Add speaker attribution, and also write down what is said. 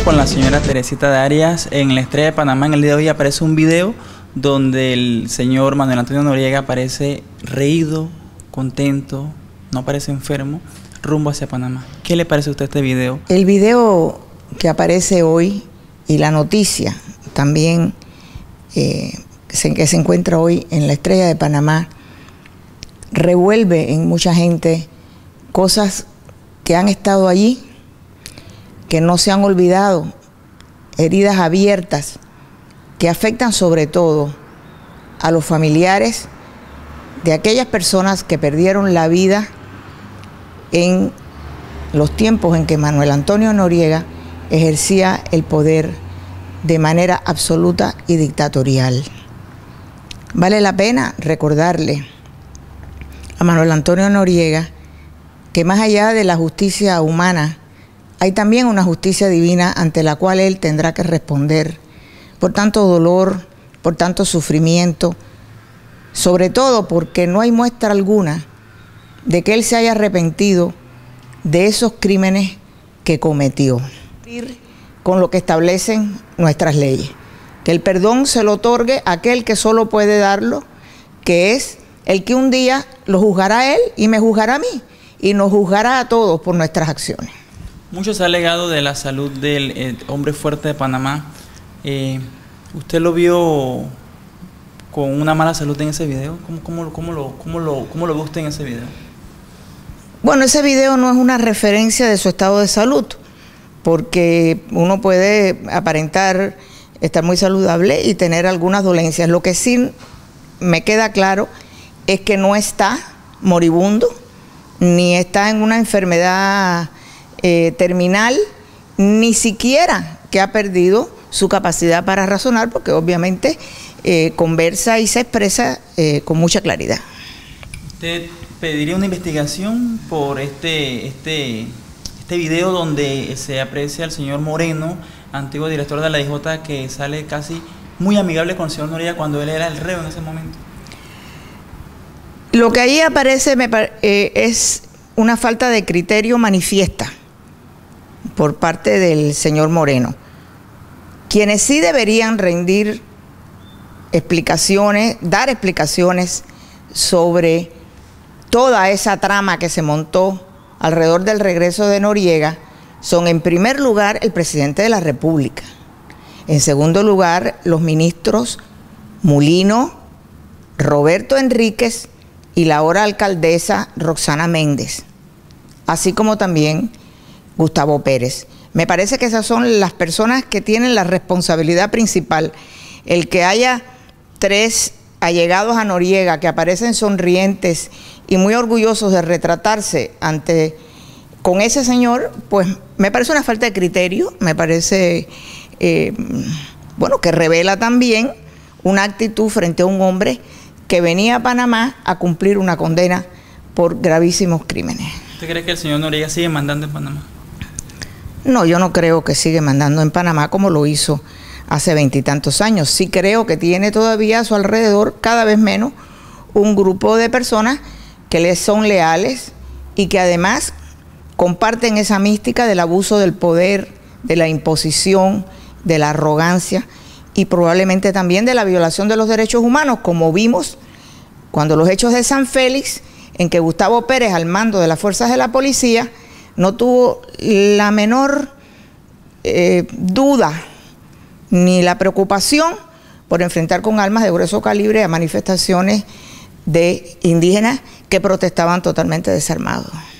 Speaker 1: con la señora Teresita Darias en la Estrella de Panamá. En el día de hoy aparece un video donde el señor Manuel Antonio Noriega aparece reído, contento, no parece enfermo, rumbo hacia Panamá. ¿Qué le parece a usted este video?
Speaker 2: El video que aparece hoy y la noticia también que se encuentra hoy en la Estrella de Panamá revuelve en mucha gente cosas que han estado allí, que no se han olvidado, heridas abiertas que afectan sobre todo a los familiares de aquellas personas que perdieron la vida en los tiempos en que Manuel Antonio Noriega ejercía el poder de manera absoluta y dictatorial. Vale la pena recordarle a Manuel Antonio Noriega que más allá de la justicia humana, hay también una justicia divina ante la cual él tendrá que responder por tanto dolor, por tanto sufrimiento, sobre todo porque no hay muestra alguna de que él se haya arrepentido de esos crímenes que cometió. Con lo que establecen nuestras leyes, que el perdón se lo otorgue a aquel que solo puede darlo, que es el que un día lo juzgará a él y me juzgará a mí, y nos juzgará a todos por nuestras acciones.
Speaker 1: Mucho se ha alegado de la salud del hombre fuerte de Panamá. ¿Usted lo vio con una mala salud en ese video? ¿Cómo lo ve usted en ese video?
Speaker 2: Bueno, ese video no es una referencia de su estado de salud, porque uno puede aparentar estar muy saludable y tener algunas dolencias. Lo que sí me queda claro es que no está moribundo, ni está en una enfermedad terminal, ni siquiera que ha perdido su capacidad para razonar, porque obviamente conversa y se expresa con mucha claridad.
Speaker 1: ¿Usted pediría una investigación por este video donde se aprecia al señor Moreno, antiguo director de la DJ, que sale casi muy amigable con el señor Noriega cuando él era el reo en ese momento?
Speaker 2: Lo que ahí aparece es una falta de criterio manifiesta por parte del señor Moreno. Quienes sí deberían rendir explicaciones, dar explicaciones sobre toda esa trama que se montó alrededor del regreso de Noriega, son en primer lugar el presidente de la República, en segundo lugar los ministros Mulino, Roberto Enríquez y la ahora alcaldesa Roxana Méndez, así como también Gustavo Pérez. Me parece que esas son las personas que tienen la responsabilidad principal. El que haya tres allegados a Noriega que aparecen sonrientes y muy orgullosos de retratarse con ese señor, pues me parece una falta de criterio, me parece bueno, que revela también una actitud frente a un hombre que venía a Panamá a cumplir una condena por gravísimos crímenes.
Speaker 1: ¿Usted cree que el señor Noriega sigue mandando en Panamá?
Speaker 2: No, yo no creo que sigue mandando en Panamá como lo hizo hace 20 y tantos años. Sí creo que tiene todavía a su alrededor, cada vez menos, un grupo de personas que le son leales y que además comparten esa mística del abuso del poder, de la imposición, de la arrogancia y probablemente también de la violación de los derechos humanos, como vimos cuando los hechos de San Félix, en que Gustavo Pérez, al mando de las fuerzas de la policía, no tuvo la menor duda ni la preocupación por enfrentar con armas de grueso calibre a manifestaciones de indígenas que protestaban totalmente desarmados.